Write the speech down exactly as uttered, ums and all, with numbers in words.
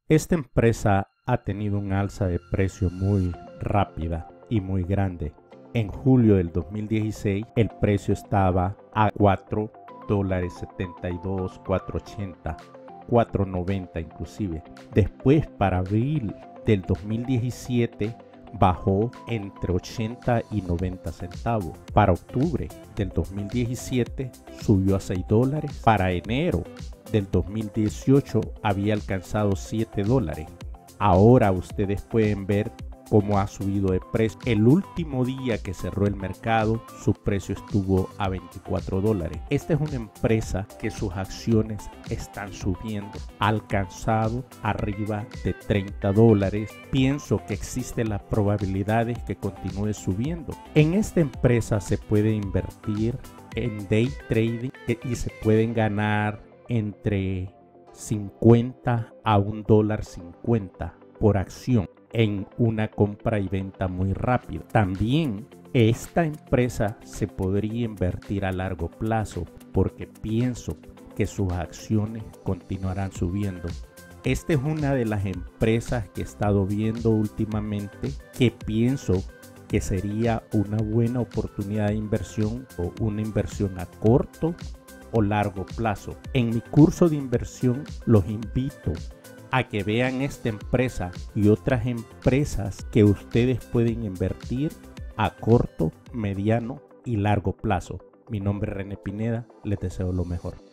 Esta empresa ha tenido un alza de precio muy rápida y muy grande. En julio del dos mil dieciséis el precio estaba a cuatro dólares setenta y dos, cuatro ochenta, cuatro noventa inclusive. Después, para abril del dos mil diecisiete bajó entre ochenta y noventa centavos. Para octubre del dos mil diecisiete subió a seis dólares. Para enero del dos mil dieciocho había alcanzado siete dólares. Ahora ustedes pueden ver cómo ha subido de precio. El último día que cerró el mercado, su precio estuvo a veinticuatro dólares. Esta es una empresa que sus acciones están subiendo. Ha alcanzado arriba de treinta dólares. Pienso que existe la probabilidad de que continúe subiendo. En esta empresa se puede invertir en day trading y se pueden ganar entre cincuenta a un dólar cincuenta por acción en una compra y venta muy rápida. También esta empresa se podría invertir a largo plazo porque pienso que sus acciones continuarán subiendo. Esta es una de las empresas que he estado viendo últimamente que pienso que sería una buena oportunidad de inversión o una inversión a corto o largo plazo. En mi curso de inversión los invito a que vean esta empresa y otras empresas que ustedes pueden invertir a corto, mediano y largo plazo. Mi nombre es René Pineda, les deseo lo mejor.